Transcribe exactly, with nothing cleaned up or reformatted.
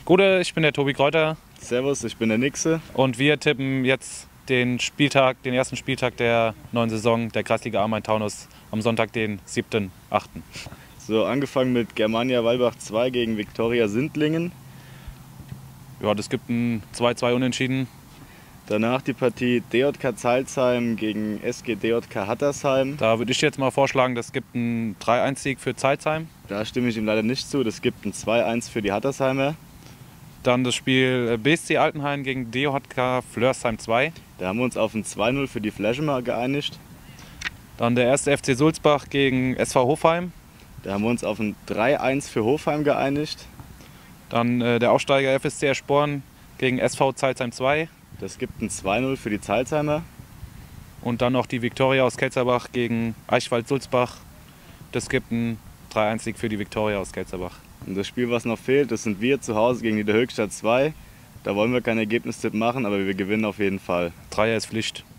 Gute, ich bin der Tobi Kräuter. Servus, ich bin der Nixe. Und wir tippen jetzt den Spieltag, den ersten Spieltag der neuen Saison der Kreisliga Main-Taunus am Sonntag, den siebten achten So, angefangen mit Germania Walbach zwei gegen Viktoria Sindlingen. Ja, das gibt ein zwei zwei Unentschieden. Danach die Partie D J K Zeilsheim gegen S G D J K Hattersheim. Da würde ich jetzt mal vorschlagen, das gibt einen drei eins Sieg für Zeilsheim. Da stimme ich ihm leider nicht zu, das gibt ein zwei eins für die Hattersheimer. Dann das Spiel B S C Altenhain gegen D J K Flörsheim zwei. Da haben wir uns auf ein zwei null für die Fleschemer geeinigt. Dann der erste F C Sulzbach gegen S V Hofheim. Da haben wir uns auf ein drei eins für Hofheim geeinigt. Dann äh, der Aufsteiger F S C Sporn gegen S V Zeilsheim zwei. Das gibt ein zwei null für die Zeilsheimer. Und dann noch die Viktoria aus Kelzerbach gegen Eichwald-Sulzbach. Das gibt ein drei eins Sieg für die Viktoria aus Kelzerbach. Und das Spiel, was noch fehlt, das sind wir zu Hause gegen Niederhöchstadt zwei. Da wollen wir keinen Ergebnistipp machen, aber wir gewinnen auf jeden Fall. Dreier ist Pflicht.